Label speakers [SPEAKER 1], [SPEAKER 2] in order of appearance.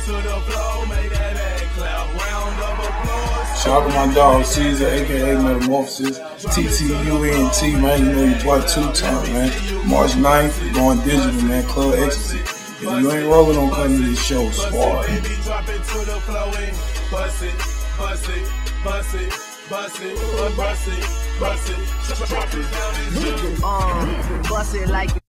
[SPEAKER 1] Shout out to my dog Caesar, aka Metamorphosis, TTUNT, man. You know your boy 2-Time, man. March 9th, going digital, man. Club Ecstasy. If you ain't rolling on coming to this show, swore.
[SPEAKER 2] Bust it like